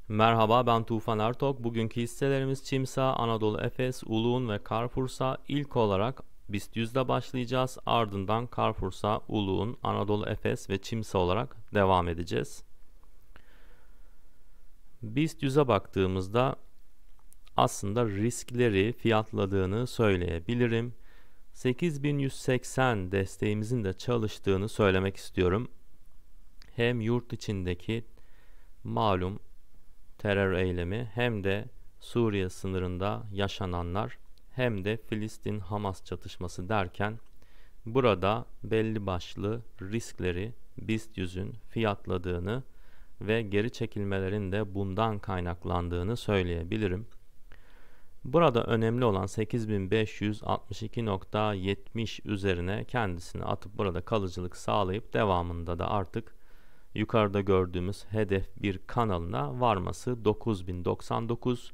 Merhaba, ben Tufan Ertok. Bugünkü hisselerimiz Çimsa, Anadolu Efes, Uluğun ve Carrefour'sa. İlk olarak BIST 100'de başlayacağız. Ardından Carrefour'sa, Uluğun, Anadolu Efes ve Çimsa olarak devam edeceğiz. BIST 100'e baktığımızda aslında riskleri fiyatladığını söyleyebilirim. 8180 desteğimizin de çalıştığını söylemek istiyorum. Hem yurt içindeki malum terör eylemi hem de Suriye sınırında yaşananlar hem de Filistin-Hamas çatışması derken burada belli başlı riskleri BIST 100'ün fiyatladığını ve geri çekilmelerin de bundan kaynaklandığını söyleyebilirim. Burada önemli olan 8562.70 üzerine kendisini atıp burada kalıcılık sağlayıp devamında da artık yukarıda gördüğümüz hedef bir kanalına varması 9099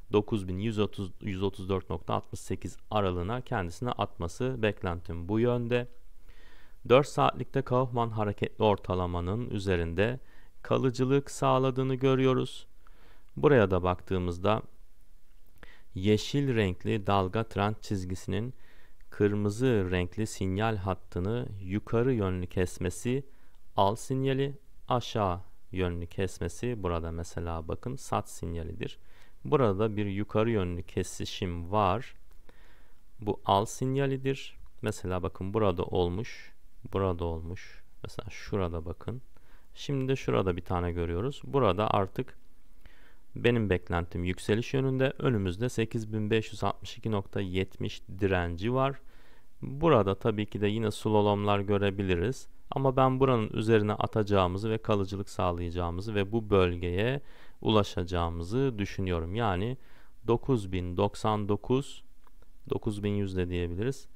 9134.68 aralığına kendisine atması beklentim bu yönde. 4 saatlikte Kaufman hareketli ortalamanın üzerinde kalıcılık sağladığını görüyoruz. Buraya da baktığımızda yeşil renkli dalga trend çizgisinin kırmızı renkli sinyal hattını yukarı yönlü kesmesi al sinyali, aşağı yönlü kesmesi burada mesela bakın sat sinyalidir. Burada bir yukarı yönlü kesişim var. Bu al sinyalidir. Mesela bakın burada olmuş, burada olmuş. Mesela şurada bakın. Şimdi de şurada bir tane görüyoruz. Burada artık benim beklentim yükseliş yönünde. Önümüzde 8562.70 direnci var. Burada tabii ki de yine slalomlar görebiliriz. Ama ben buranın üzerine atacağımızı ve kalıcılık sağlayacağımızı ve bu bölgeye ulaşacağımızı düşünüyorum. Yani 9099, 9100 de diyebiliriz.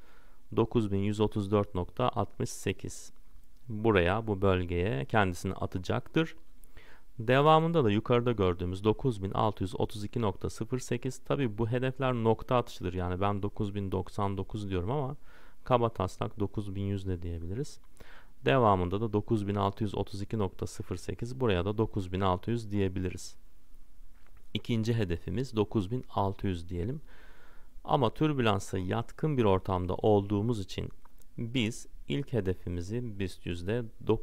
9134.68 buraya, bu bölgeye kendisini atacaktır. Devamında da yukarıda gördüğümüz 9632.08. Tabi bu hedefler nokta atışıdır. Yani ben 9099 diyorum ama kabataslak 9100 de diyebiliriz. Devamında da 9632.08, buraya da 9600 diyebiliriz. İkinci hedefimiz 9600 diyelim. Ama türbülansa yatkın bir ortamda olduğumuz için biz ilk hedefimizi BIST 100'de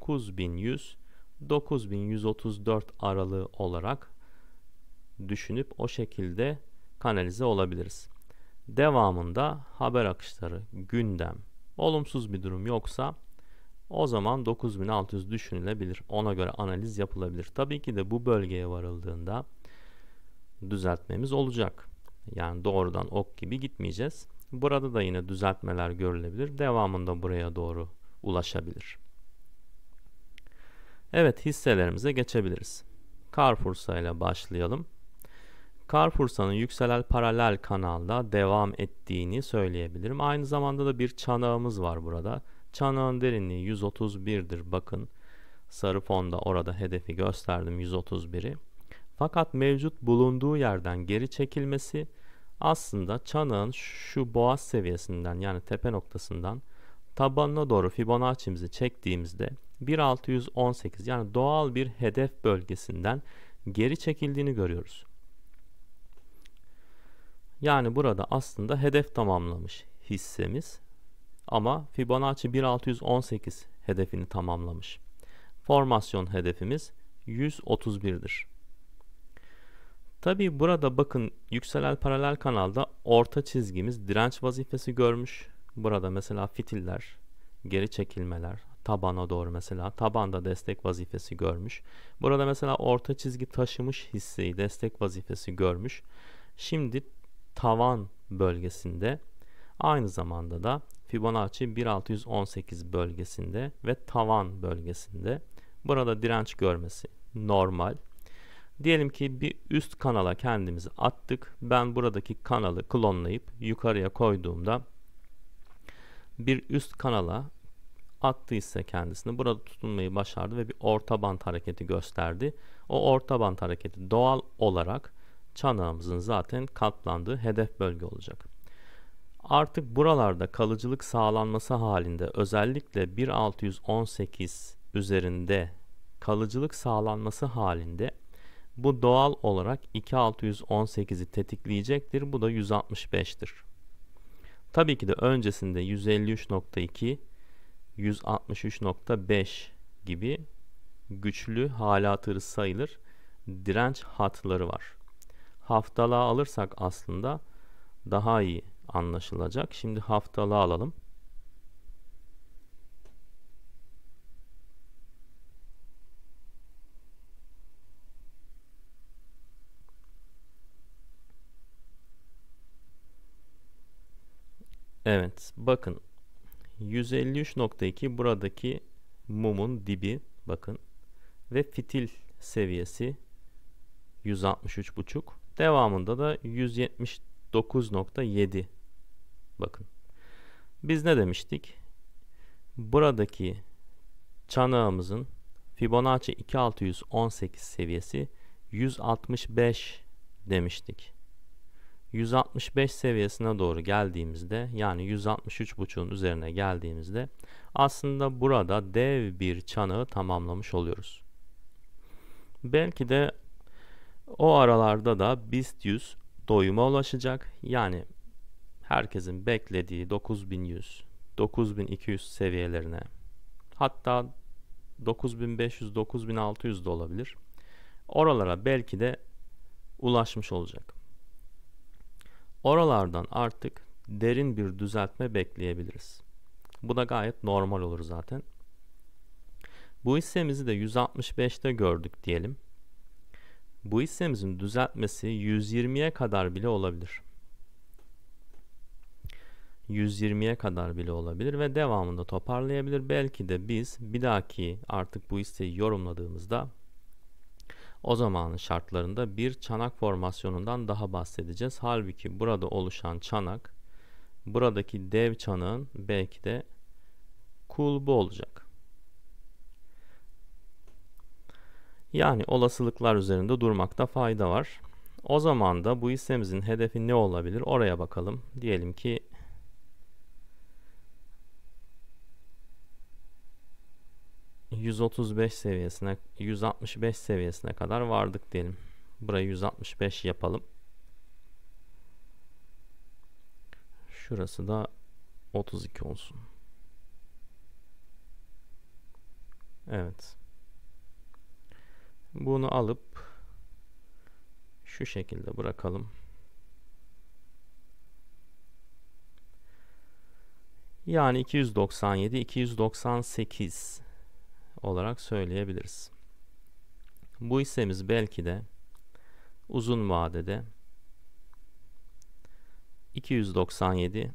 9134 aralığı olarak düşünüp o şekilde kanalize olabiliriz. Devamında haber akışları, gündem, olumsuz bir durum yoksa o zaman 9600 düşünülebilir. Ona göre analiz yapılabilir. Tabii ki de bu bölgeye varıldığında düzeltmemiz olacak. Yani doğrudan ok gibi gitmeyeceğiz. Burada da yine düzeltmeler görülebilir. Devamında buraya doğru ulaşabilir. Evet, hisselerimize geçebiliriz. Carrefour'sa ile başlayalım. Carrefour'sa'nın yükselen paralel kanalda devam ettiğini söyleyebilirim. Aynı zamanda da bir çanağımız var burada. Çanağın derinliği 131'dir. Bakın sarı fonda orada hedefi gösterdim 131'i. Fakat mevcut bulunduğu yerden geri çekilmesi aslında çanağın şu boğaz seviyesinden yani tepe noktasından tabanına doğru Fibonacci'mizi çektiğimizde 1618 yani doğal bir hedef bölgesinden geri çekildiğini görüyoruz. Yani burada aslında hedef tamamlamış hissemiz ama Fibonacci 1618 hedefini tamamlamış. Formasyon hedefimiz 131'dir. Tabi burada bakın yükselen paralel kanalda orta çizgimiz direnç vazifesi görmüş. Burada mesela fitiller, geri çekilmeler, tabana doğru mesela tabanda destek vazifesi görmüş. Burada mesela orta çizgi taşımış hisseyi destek vazifesi görmüş. Şimdi tavan bölgesinde, aynı zamanda da Fibonacci 1618 bölgesinde ve tavan bölgesinde burada direnç görmesi normal. Diyelim ki bir üst kanala kendimizi attık. Ben buradaki kanalı klonlayıp yukarıya koyduğumda bir üst kanala attıysa kendisini burada tutunmayı başardı ve bir orta band hareketi gösterdi. O orta band hareketi doğal olarak çanağımızın zaten katlandığı hedef bölge olacak. Artık buralarda kalıcılık sağlanması halinde özellikle 1618 üzerinde kalıcılık sağlanması halinde Bu doğal olarak 2618'i tetikleyecektir. Bu da 165'tir. Tabii ki de öncesinde 153.2, 163.5 gibi güçlü halatırı sayılır direnç hatları var. Haftalığa alırsak aslında daha iyi anlaşılacak. Şimdi haftalığa alalım. Evet, bakın 153.2 buradaki mumun dibi, bakın, ve fitil seviyesi 163.5. Devamında da 179.7. Bakın. Biz ne demiştik? Buradaki çanağımızın Fibonacci 2618 seviyesi 165 demiştik. 165 seviyesine doğru geldiğimizde, yani 163.5'un üzerine geldiğimizde aslında burada dev bir çanağı tamamlamış oluyoruz. Belki de o aralarda da BIST 100 doyuma ulaşacak. Yani herkesin beklediği 9100, 9200 seviyelerine, hatta 9500, 9600 de olabilir. Oralara belki de ulaşmış olacak. Oralardan artık derin bir düzeltme bekleyebiliriz. Bu da gayet normal olur zaten. Bu hissemizi de 165'te gördük diyelim. Bu hissemizin düzeltmesi 120'ye kadar bile olabilir. 120'ye kadar bile olabilir ve devamında toparlayabilir. Belki de biz bir dahaki artık bu hisseyi yorumladığımızda o zamanın şartlarında bir çanak formasyonundan daha bahsedeceğiz. Halbuki burada oluşan çanak, buradaki dev çanağın belki de kulbu olacak. Yani olasılıklar üzerinde durmakta fayda var. O zaman da bu hissemizin hedefi ne olabilir? Oraya bakalım. Diyelim ki 135 seviyesine, 165 seviyesine kadar vardık diyelim. Burayı 165 yapalım. Şurası da 32 olsun. Evet. Bunu alıp şu şekilde bırakalım. Yani 297, 298 olarak söyleyebiliriz. Bu hissemiz belki de uzun vadede 297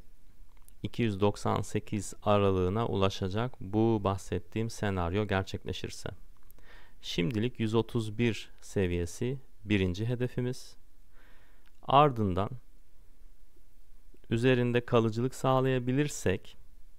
298 aralığına ulaşacak bu bahsettiğim senaryo gerçekleşirse. Şimdilik 131 seviyesi birinci hedefimiz. Ardından üzerinde kalıcılık sağlayabilirsek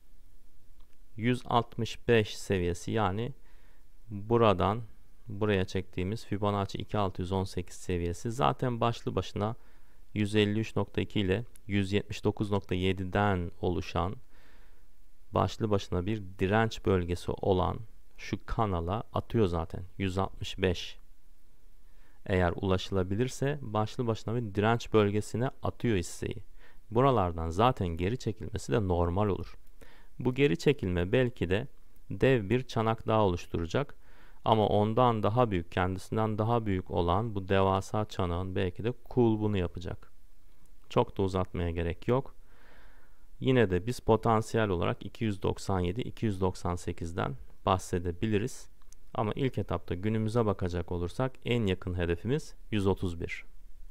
165 seviyesi, yani buradan buraya çektiğimiz Fibonacci 2618 seviyesi zaten başlı başına 153.2 ile 179.7'den oluşan başlı başına bir direnç bölgesi olan şu kanala atıyor zaten. 165 eğer ulaşılabilirse başlı başına bir direnç bölgesine atıyor hisseyi. Buralardan zaten geri çekilmesi de normal olur. Bu geri çekilme belki de dev bir çanak daha oluşturacak. Ama ondan daha büyük, kendisinden daha büyük olan bu devasa çanağın belki de kulbunu yapacak. Çok da uzatmaya gerek yok. Yine de biz potansiyel olarak 297-298'den bahsedebiliriz. Ama ilk etapta günümüze bakacak olursak en yakın hedefimiz 131.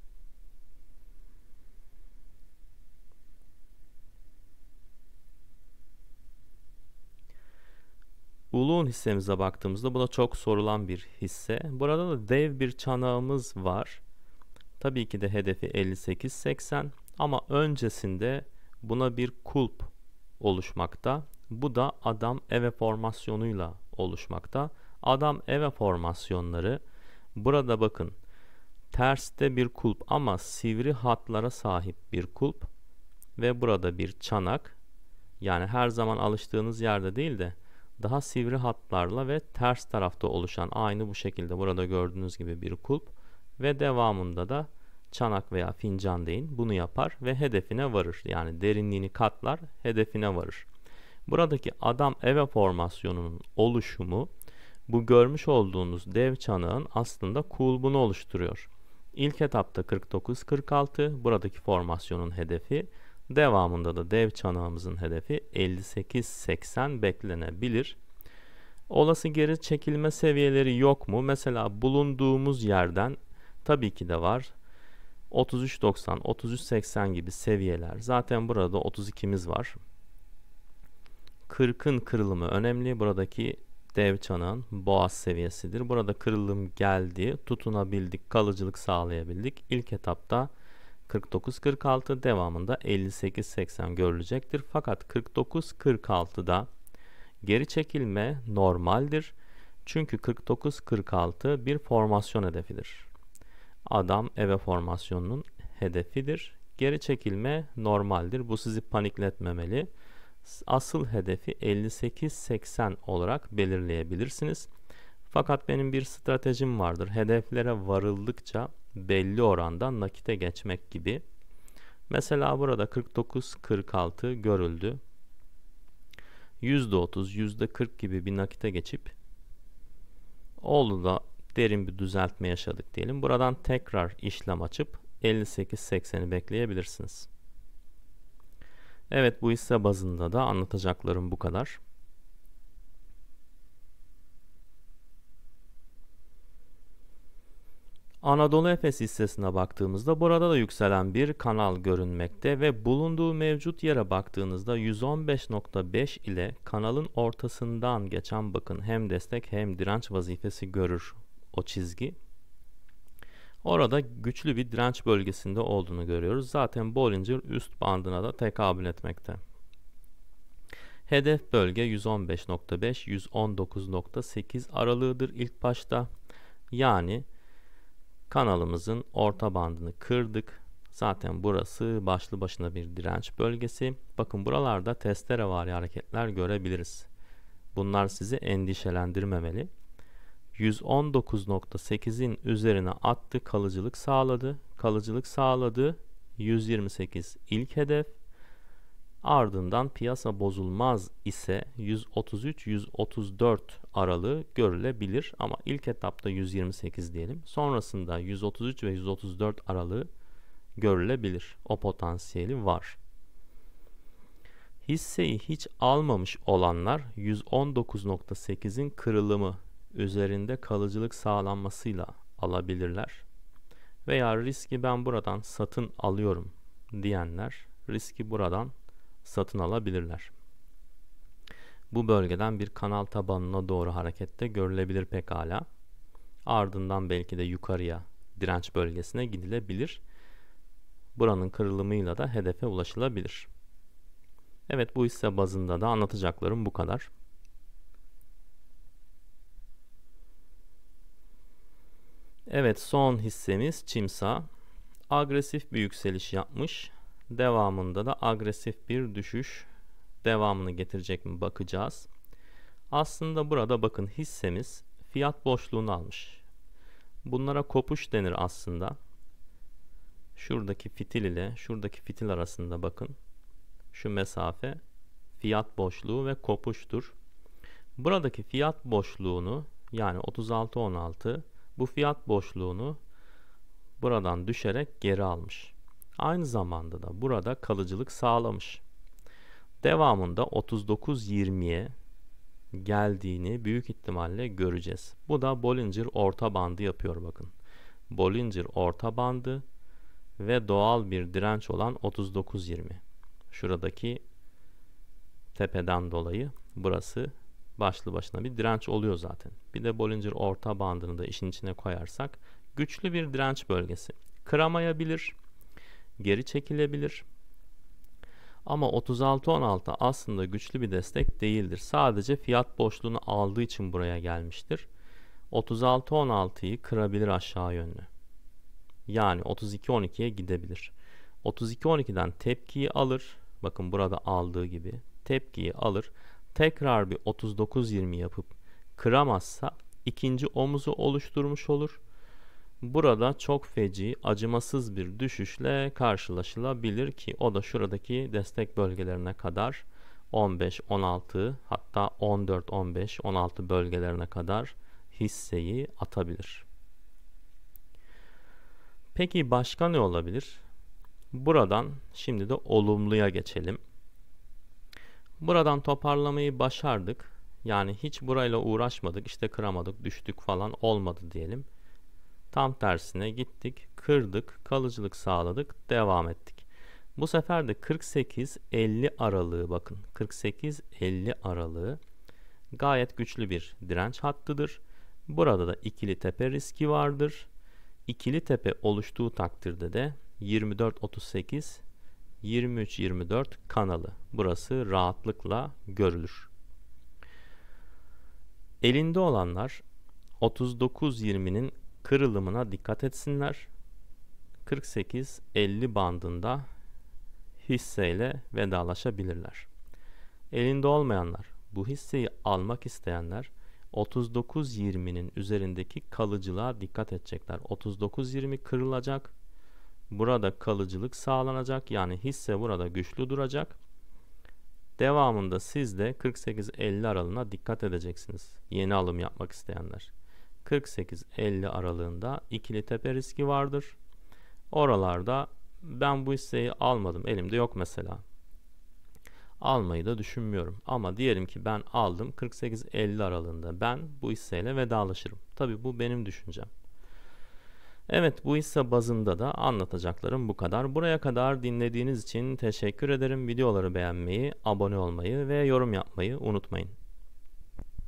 Uluğun hissemize baktığımızda bu da çok sorulan bir hisse. Burada da dev bir çanağımız var. Tabii ki de hedefi 58-80 ama öncesinde buna bir kulp oluşmakta. Bu da adam eve formasyonuyla oluşmakta. Adam eve formasyonları burada bakın terste bir kulp ama sivri hatlara sahip bir kulp ve burada bir çanak, yani her zaman alıştığınız yerde değil de daha sivri hatlarla ve ters tarafta oluşan aynı bu şekilde burada gördüğünüz gibi bir kulp ve devamında da çanak veya fincan deyin bunu yapar ve hedefine varır. Yani derinliğini katlar, hedefine varır. Buradaki adam eve formasyonunun oluşumu bu görmüş olduğunuz dev çanağın aslında kulbunu oluşturuyor. İlk etapta 49-46 buradaki formasyonun hedefi, devamında da dev çanağımızın hedefi 58-80 beklenebilir. Olası geri çekilme seviyeleri yok mu? Mesela bulunduğumuz yerden tabii ki de var. 33.90, 33.80 gibi seviyeler. Zaten burada 32'miz var. 40'ın kırılımı önemli. Buradaki dev çanağın boğaz seviyesidir. Burada kırılım geldi, tutunabildik, kalıcılık sağlayabildik. İlk etapta 49-46, devamında 58-80 görülecektir. Fakat 49-46'da geri çekilme normaldir. Çünkü 49-46 bir formasyon hedefidir. Adam eve formasyonunun hedefidir. Geri çekilme normaldir. Bu sizi panikletmemeli. Asıl hedefi 58-80 olarak belirleyebilirsiniz. Fakat benim bir stratejim vardır. Hedeflere varıldıkça belli oranda nakite geçmek gibi. Mesela burada 49-46 görüldü. %30, %40 gibi bir nakite geçip oldu da derin bir düzeltme yaşadık diyelim. Buradan tekrar işlem açıp 58-80'i bekleyebilirsiniz. Evet, bu hisse bazında da anlatacaklarım bu kadar. Anadolu Efes hissesine baktığımızda burada da yükselen bir kanal görünmekte ve bulunduğu mevcut yere baktığınızda 115.5 ile kanalın ortasından geçen bakın hem destek hem direnç vazifesi görür o çizgi. Orada güçlü bir direnç bölgesinde olduğunu görüyoruz. Zaten Bollinger üst bandına da tekabül etmekte. Hedef bölge 115.5-119.8 aralığıdır ilk başta. Yani kanalımızın orta bandını kırdık. Zaten burası başlı başına bir direnç bölgesi. Bakın buralarda testerevari hareketler görebiliriz. Bunlar sizi endişelendirmemeli. 119.8'in üzerine attı, kalıcılık sağladı. Kalıcılık sağladı. 128 ilk hedef. Ardından piyasa bozulmaz ise 133-134 aralığı görülebilir ama ilk etapta 128 diyelim. Sonrasında 133 ve 134 aralığı görülebilir. O potansiyeli var. Hisseyi hiç almamış olanlar 119.8'in kırılımı üzerinde kalıcılık sağlanmasıyla alabilirler. Veya riski ben buradan satın alıyorum diyenler riski buradan satın alabilirler. Bu bölgeden bir kanal tabanına doğru harekette görülebilir pekala. Ardından belki de yukarıya direnç bölgesine gidilebilir. Buranın kırılımıyla da hedefe ulaşılabilir. Evet, bu hisse bazında da anlatacaklarım bu kadar. Evet, son hissemiz Çimsa. Agresif bir yükseliş yapmış. Devamında da agresif bir düşüş. Devamını getirecek mi bakacağız. Aslında burada bakın hissemiz fiyat boşluğunu almış. Bunlara kopuş denir aslında. Şuradaki fitil ile şuradaki fitil arasında bakın. Şu mesafe fiyat boşluğu ve kopuştur. Buradaki fiyat boşluğunu yani 36.16 bu fiyat boşluğunu buradan düşerek geri almış. Aynı zamanda da burada kalıcılık sağlamış. Devamında 39.20'ye geldiğini büyük ihtimalle göreceğiz. Bu da Bollinger orta bandı yapıyor bakın. Bollinger orta bandı ve doğal bir direnç olan 39.20. Şuradaki tepeden dolayı burası başlı başına bir direnç oluyor zaten. Bir de Bollinger orta bandını da işin içine koyarsak güçlü bir direnç bölgesi. Kıramayabilir, geri çekilebilir. Ama 36.16 aslında güçlü bir destek değildir. Sadece fiyat boşluğunu aldığı için buraya gelmiştir. 36.16'yı kırabilir aşağı yönlü. Yani 32.12'ye gidebilir. 32.12'den tepkiyi alır. Bakın burada aldığı gibi tepkiyi alır. Tekrar bir 39.20 yapıp kıramazsa ikinci omuzu oluşturmuş olur. Burada çok feci, acımasız bir düşüşle karşılaşılabilir ki o da şuradaki destek bölgelerine kadar 15, 16 hatta 14, 15, 16 bölgelerine kadar hisseyi atabilir. Peki başka ne olabilir? Buradan şimdi de olumluya geçelim. Buradan toparlamayı başardık. Yani hiç burayla uğraşmadık, işte kıramadık, düştük falan olmadı diyelim. Tam tersine gittik, kırdık, kalıcılık sağladık, devam ettik. Bu sefer de 48-50 aralığı, bakın 48-50 aralığı gayet güçlü bir direnç hattıdır. Burada da ikili tepe riski vardır. İkili tepe oluştuğu takdirde de 24-38, 23-24 kanalı. Burası rahatlıkla görülür. Elinde olanlar 39-20'nin kırılımına dikkat etsinler. 48-50 bandında hisseyle vedalaşabilirler. Elinde olmayanlar, bu hisseyi almak isteyenler 39-20'nin üzerindeki kalıcılığa dikkat edecekler. 39-20 kırılacak. Burada kalıcılık sağlanacak. Yani hisse burada güçlü duracak. Devamında siz de 48-50 aralığına dikkat edeceksiniz. Yeni alım yapmak isteyenler. 48-50 aralığında ikili tepe riski vardır. Oralarda ben bu hisseyi almadım, elimde yok mesela. Almayı da düşünmüyorum. Ama diyelim ki ben aldım, 48-50 aralığında ben bu hisseyle vedalaşırım. Tabii bu benim düşüncem. Evet, bu hisse bazında da anlatacaklarım bu kadar. Buraya kadar dinlediğiniz için teşekkür ederim. Videoları beğenmeyi, abone olmayı ve yorum yapmayı unutmayın.